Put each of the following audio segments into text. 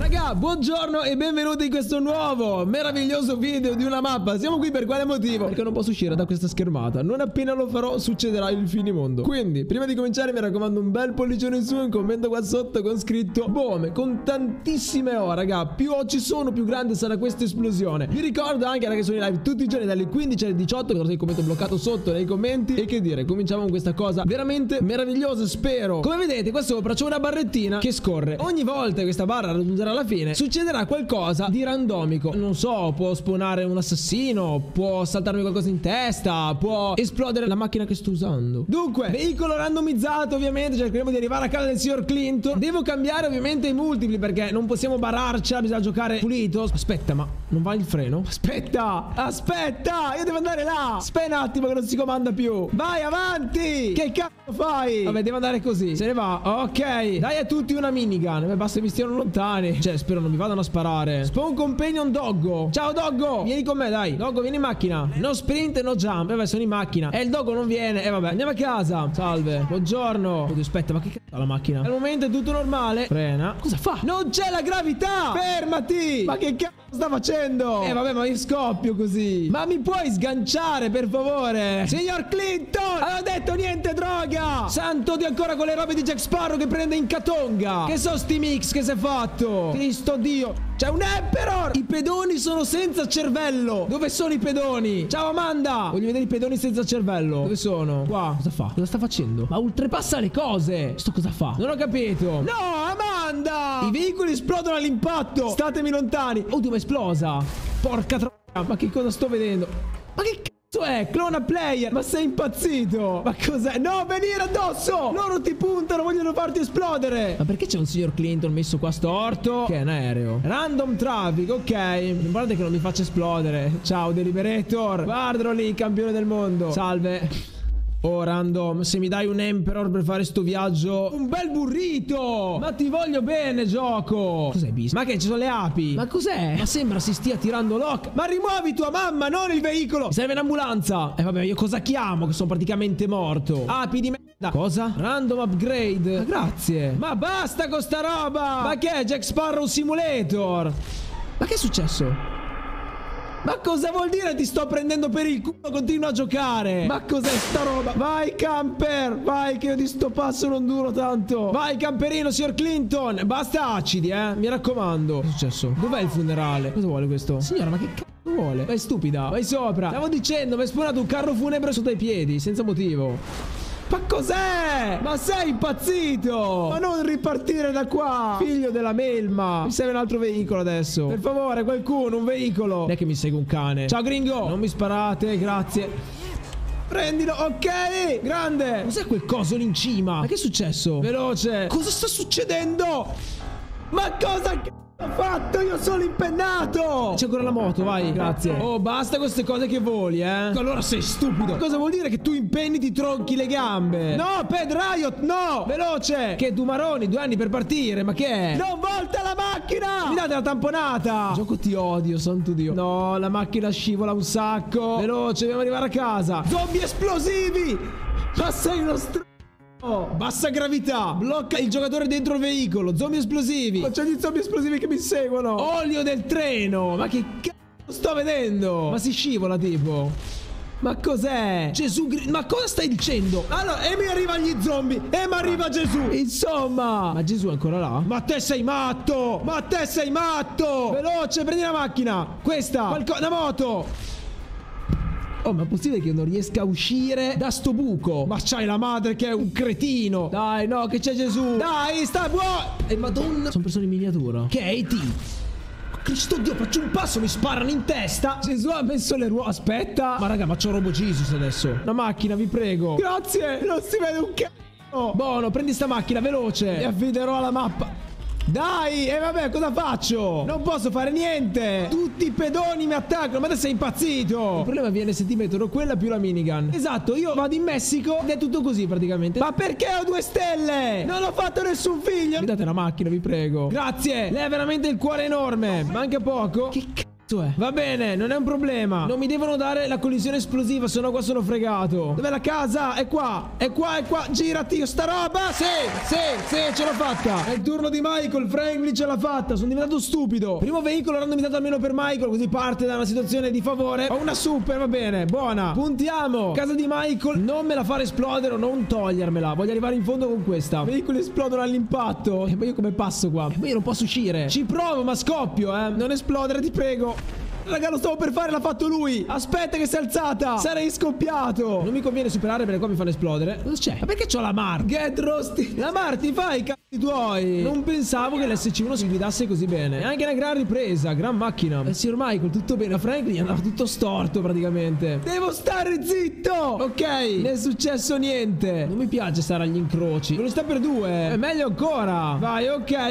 raga, buongiorno e benvenuti in questo nuovo meraviglioso video di una mappa. Siamo qui per quale motivo? Perché non posso uscire da questa schermata. Non appena lo farò succederà il finimondo. Quindi, prima di cominciare mi raccomando un bel pollicione in su e un commento qua sotto con scritto BOOM, con tantissime O, raga. Più O ci sono, più grande sarà questa esplosione. Vi ricordo anche, raga, che sono in live tutti i giorni dalle 15 alle 18. Guardate il commento bloccato sotto nei commenti. E che dire, cominciamo con questa cosa veramente meravigliosa, spero. Come vedete, qua sopra c'è una barrettina che scorre. Ogni volta che questa barra raggiungerà la fine succederà qualcosa di randomico. Non so, può spawnare un assassino, può saltarmi qualcosa in testa, può esplodere la macchina che sto usando. Dunque, veicolo randomizzato, ovviamente. Cercheremo di arrivare a casa del signor Clinton. Devo cambiare ovviamente i multipli perché non possiamo bararcela, bisogna giocare pulito. Aspetta, ma non va il freno? Aspetta, io devo andare là. Aspetta un attimo che non si comanda più. Vai avanti. Che cazzo fai? Vabbè, devo andare così. Se ne va. Ok, dai a tutti una minigun. Beh, basta che mi stiano lontani. Cioè, spero non mi vadano a sparare. Spawn companion Doggo. Ciao Doggo, vieni con me, dai. Doggo, vieni in macchina. No sprint, no jump. Vabbè, sono in macchina. E il Doggo non viene. Vabbè, andiamo a casa. Salve, buongiorno. Oddio, aspetta, ma che cazzo ha la macchina? Al momento è tutto normale. Frena. Cosa fa? Non c'è la gravità. Fermati. Ma che cazzo sta facendo? Vabbè, ma io scoppio così. Ma mi puoi sganciare, per favore? Signor Clinton, avevo detto niente droga. Santo di ancora con le robe di Jack Sparrow che prende in catonga. Che so sti mix che si è fatto? Cristo Dio. C'è un Emperor. I pedoni sono senza cervello. Dove sono i pedoni? Ciao Amanda. Voglio vedere i pedoni senza cervello. Dove sono? Qua. Cosa fa? Cosa sta facendo? Ma oltrepassa le cose. Sto cosa fa? Non ho capito. No, Amanda. I veicoli esplodono all'impatto. Statemi lontani. Oddio, ma è esplosa. Porca troia. Ma che cosa sto vedendo? Ma che cazzo è? Clona player. Ma sei impazzito? Ma cos'è? No, venire addosso. Loro ti puntano, vogliono farti esplodere. Ma perché c'è un signor Clinton messo qua storto? Che è un aereo. Random traffic, ok. Guardate che non mi faccia esplodere. Ciao Deliberator. Guardalo lì, campione del mondo. Salve. Oh random, se mi dai un Emperor per fare sto viaggio. Un bel burrito. Ma ti voglio bene, gioco. Cos'è bis? Ma che ci sono le api? Ma cos'è? Ma sembra si stia tirando l'oc. Ma rimuovi tua mamma, non il veicolo. Mi serve un'ambulanza. E vabbè, io cosa chiamo che sono praticamente morto? Api di merda. Cosa? Random upgrade. Ma grazie. Ma basta con sta roba. Ma che è Jack Sparrow Simulator? Ma che è successo? Ma cosa vuol dire ti sto prendendo per il culo? Continua a giocare. Ma cos'è sta roba? Vai camper. Vai che io di sto passo non duro tanto. Vai camperino signor Clinton. Basta acidi mi raccomando. Che è successo? Dov'è il funerale? Cosa vuole questo? Signora, ma che cazzo vuole? Vai stupida. Vai sopra. Stavo dicendo, mi è spawnato un carro funebre sotto i piedi. Senza motivo. Ma cos'è? Ma sei impazzito? Ma non ripartire da qua, figlio della melma. Mi serve un altro veicolo adesso. Per favore, qualcuno, un veicolo. Non è che mi segue un cane. Ciao gringo. Non mi sparate, grazie. Prendilo, ok. Grande. Cos'è quel coso lì in cima? Ma che è successo? Veloce. Cosa sta succedendo? Ma cosa ho fatto? Io sono impennato. C'è ancora la moto, vai, grazie. Oh, basta queste cose che voli, allora sei stupido. Cosa vuol dire che tu impenni ti tronchi le gambe? No, Ped Riot, no. Veloce. Che tu maroni, 2 anni per partire, ma che è? Non volta la macchina. Mi date la tamponata. Gioco, ti odio, santo Dio. No, la macchina scivola un sacco. Veloce, dobbiamo arrivare a casa. Zombie esplosivi. Ma sei uno bassa gravità. Blocca il giocatore dentro il veicolo. Zombie esplosivi. Ma c'è gli zombie esplosivi che mi seguono. Olio del treno. Ma che cazzo sto vedendo? Ma si scivola tipo. Ma cos'è? Gesù ma cosa stai dicendo? Allora, e mi arrivano gli zombie. E mi arriva Gesù. Insomma. Ma Gesù è ancora là? Ma te sei matto. Ma te sei matto. Veloce, prendi la macchina. Questa. Una moto. Oh, ma è possibile che io non riesca a uscire da sto buco? Ma c'hai la madre che è un cretino. Dai, no, che c'è Gesù. Dai, sta buono. E madonna, sono persone in miniatura. Che è E.T. Cristo Dio, faccio un passo, mi sparano in testa. Gesù ha messo le ruote. Aspetta. Ma raga, ma c'ho Robo Jesus adesso. La macchina, vi prego. Grazie. Non si vede un cazzo. Buono, prendi sta macchina, veloce. E affiderò alla mappa. Dai, e vabbè, cosa faccio? Non posso fare niente. Tutti i pedoni mi attaccano. Ma te sei impazzito. Il problema viene se ti mettono quella più la minigun. Esatto, io vado in Messico ed è tutto così praticamente. Ma perché ho 2 stelle? Non ho fatto nessun figlio. Mi date la macchina, vi prego. Grazie. Lei ha veramente il cuore enorme. Manca poco. Che cazzo è? Va bene, non è un problema. Non mi devono dare la collisione esplosiva, sennò qua sono fregato. Dov'è la casa? È qua. È qua, è qua. Girati io sta roba. Sì, ce l'ho fatta. È il turno di Michael. Franklin ce l'ha fatta. Sono diventato stupido. Primo veicolo randomizzato almeno per Michael, così parte da una situazione di favore. Ho una super, va bene, buona. Puntiamo. Casa di Michael. Non me la fare esplodere o non togliermela. Voglio arrivare in fondo con questa. Veicoli esplodono all'impatto. E poi io come passo qua? E poi io non posso uscire. Ci provo, ma scoppio, Non esplodere, ti prego. Raga, lo stavo per fare, l'ha fatto lui. Aspetta che si è alzata. Sarei scoppiato. Non mi conviene superare perché qua mi fanno esplodere. Cosa c'è? Ma perché c'ho la Mar? Get rosti. La Mar, ti fai i cazzi tuoi. Non pensavo che l'SC1 si guidasse così bene. È anche una gran ripresa, gran macchina. Il signor Michael, tutto bene. A Franklin gli andava tutto storto praticamente. Devo stare zitto. Ok, non è successo niente. Non mi piace stare agli incroci. Velocità per 2. È meglio ancora. Vai,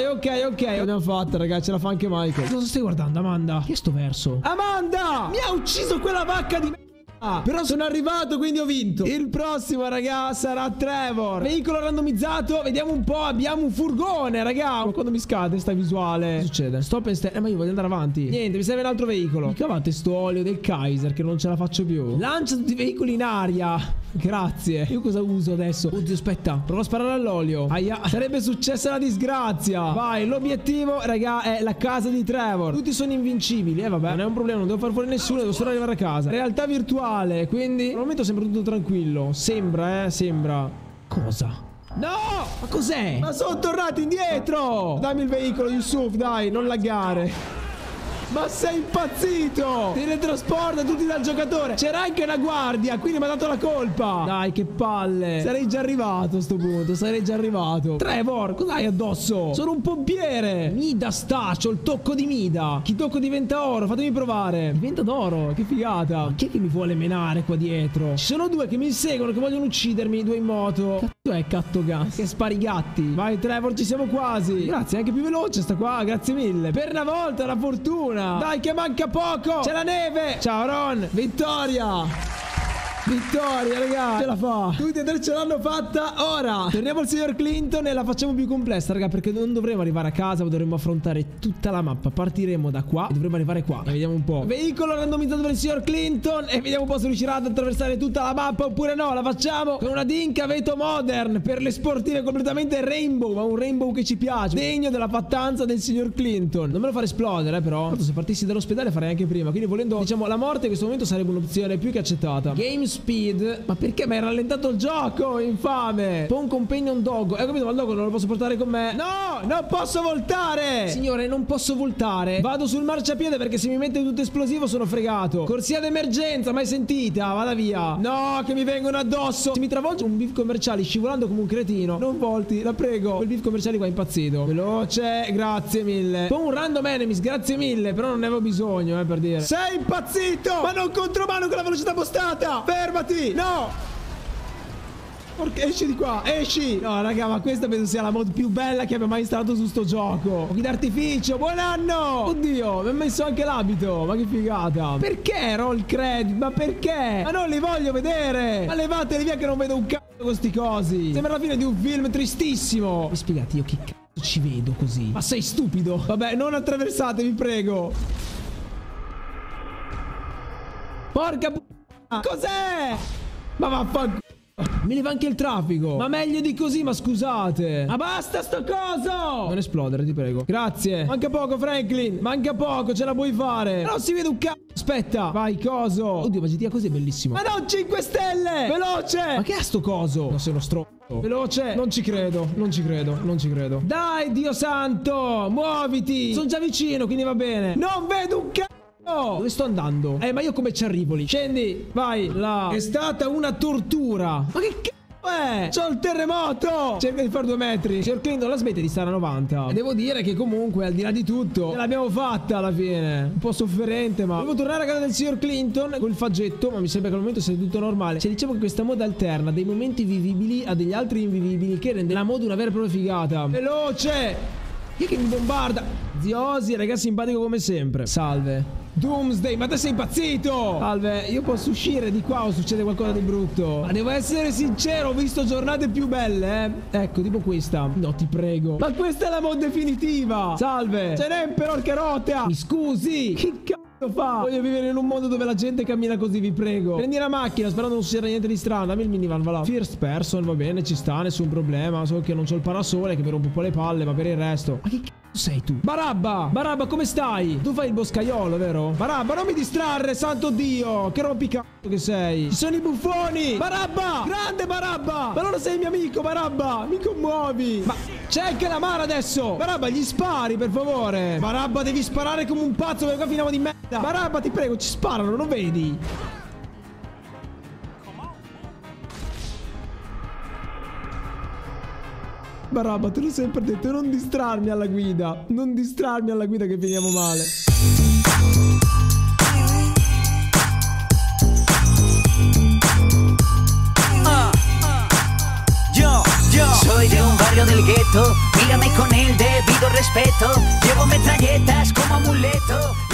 ok. L'abbiamo fatta, ragazzi. Ce la fa anche Michael. Cosa stai guardando, Amanda? Che è sto verso? Amanda! Mi ha ucciso quella vacca di merda! Però sono arrivato, quindi ho vinto. Il prossimo, raga, sarà Trevor. Veicolo randomizzato. Vediamo un po'. Abbiamo un furgone, raga. Ma quando mi scade sta visuale? Cosa succede? Stop and stay. Ma io voglio andare avanti. Niente, mi serve un altro veicolo. Mi cavate sto olio del Kaiser che non ce la faccio più. Lancia tutti i veicoli in aria. Grazie. Io cosa uso adesso? Oddio, aspetta. Provo a sparare all'olio. Aia. Sarebbe successa la disgrazia. Vai, l'obiettivo, raga, è la casa di Trevor. Tutti sono invincibili. Vabbè, non è un problema. Non devo far fuori nessuno. Devo solo arrivare a casa. Realtà virtuale. Quindi, al momento sembra tutto tranquillo. Sembra, sembra. Cosa? No! Ma cos'è? Ma sono tornati indietro! Dammi il veicolo, Yusuf, dai, non laggare. Ma sei impazzito! Teletrasporta tutti dal giocatore. C'era anche una guardia, quindi mi ha dato la colpa. Dai, che palle. Sarei già arrivato a sto punto. Sarei già arrivato. Trevor, cos'hai addosso? Sono un pompiere. Mida sta, c'ho il tocco di Mida. Chi tocco diventa oro, fatemi provare. Diventa d'oro, che figata. Ma chi è che mi vuole menare qua dietro? Ci sono due che mi inseguono, che vogliono uccidermi. Due in moto. Cazzo è Cattogas? Che spari gatti. Vai Trevor, ci siamo quasi. Grazie, è anche più veloce sta qua. Grazie mille. Per una volta la fortuna. Dai che manca poco. C'è la neve. Ciao Ron. Vittoria. Vittoria, raga. Ce la fa. Tutti e tre ce l'hanno fatta. Ora torniamo al signor Clinton e la facciamo più complessa, raga, perché non dovremo arrivare a casa, ma dovremo affrontare tutta la mappa. Partiremo da qua e dovremo arrivare qua. E vediamo un po'. Veicolo randomizzato per il signor Clinton. E vediamo un po' se riuscirà ad attraversare tutta la mappa oppure no. La facciamo con una Dinka Veto Modern per le sportive completamente rainbow. Ma un rainbow che ci piace, degno della fattanza del signor Clinton. Non me lo fare esplodere, però. Tanto se partissi dall'ospedale farei anche prima. Quindi volendo, diciamo, la morte in questo momento sarebbe un'opzione più che accettata. Game speed. Ma perché mi hai rallentato il gioco, infame? Pon companion dog. Capito, ma il dog non lo posso portare con me. No, non posso voltare. Signore, non posso voltare. Vado sul marciapiede perché se mi mette tutto esplosivo sono fregato. Corsia d'emergenza, mai sentita? Vada via. No, che mi vengono addosso. Se mi travolge un beef commerciale scivolando come un cretino, non volti, la prego. Quel beef commerciale qua è impazzito. Veloce, grazie mille. Pon un random enemies, grazie mille. Però non ne avevo bisogno, per dire. Sei impazzito. Ma non contromano con la velocità postata. Fermati. No! Porca, esci di qua, esci! No, raga, ma questa penso sia la mod più bella che abbia mai installato su sto gioco. Fuochi d'artificio, buon anno! Oddio, mi ha messo anche l'abito. Ma che figata. Perché roll credit? Ma perché? Ma non li voglio vedere! Ma levateli via che non vedo un cazzo con sti cosi. Sembra la fine di un film tristissimo. Mi spiegate io che cazzo ci vedo così? Ma sei stupido? Vabbè, non attraversate, vi prego. Porca cos'è? Ma vaffanculo. Mi leva anche il traffico. Ma meglio di così, ma scusate. Ma basta sto coso. Non esplodere, ti prego. Grazie. Manca poco, Franklin. Manca poco, ce la puoi fare. Non si vede un cazzo. Aspetta. Vai, coso. Oddio, ma GTA così è bellissimo. Ma non 5 stelle. Veloce. Ma che è sto coso? Non sei uno stronzo. Veloce. Non ci credo. Non ci credo. Non ci credo. Dai, Dio santo. Muoviti. Sono già vicino, quindi va bene. Non vedo un cazzo. Dove sto andando? Ma io come ci arrivo lì? Scendi, vai, là. È stata una tortura. Ma che cazzo è? C'ho il terremoto. Cerca di fare 2 metri. Signor Clinton, la smette di stare a 90. E devo dire che comunque, al di là di tutto, ce l'abbiamo fatta alla fine. Un po' sofferente, ma devo tornare a casa del signor Clinton col faggetto. Ma mi sembra che al momento sia tutto normale. Cioè, dicevo che questa mod alterna dei momenti vivibili a degli altri invivibili, che rende la mod una vera e propria figata. Veloce. Chi è che mi bombarda? Ziosi, ragazzi, simpatico come sempre. Salve. Doomsday, ma te sei impazzito! Salve, io posso uscire di qua o succede qualcosa di brutto? Ma devo essere sincero, ho visto giornate più belle, Ecco, tipo questa. No, ti prego. Ma questa è la mod definitiva! Salve! Ce n'è Emperor Carota! Mi scusi! Che cazzo fa? Voglio vivere in un mondo dove la gente cammina così, vi prego. Prendi la macchina, sperando non succeda niente di strano. Dammi il minivan, va là. First person, va bene, ci sta, nessun problema. So che non c'ho il parasole, che mi rompo un po' le palle, ma per il resto. Ma che cazzo sei tu? Barabba! Barabba, come stai? Tu fai il boscaiolo, vero? Barabba, non mi distrarre, santo Dio! Che rompicazzo che sei! Ci sono i buffoni! Barabba! Grande Barabba! Ma allora sei il mio amico, Barabba! Mi commuovi! Ma c'è anche la Mara adesso! Barabba, gli spari, per favore! Barabba, devi sparare come un pazzo, perché qua finiamo di merda! Barabba, ti prego, ci sparano, non vedi? Barabba, te l'ho sempre detto, non distrarmi alla guida. Non distrarmi alla guida che finiamo male. Yo soy de un barrio del gueto, mírame con el debido respeto. Llevo metralletas como amuleto.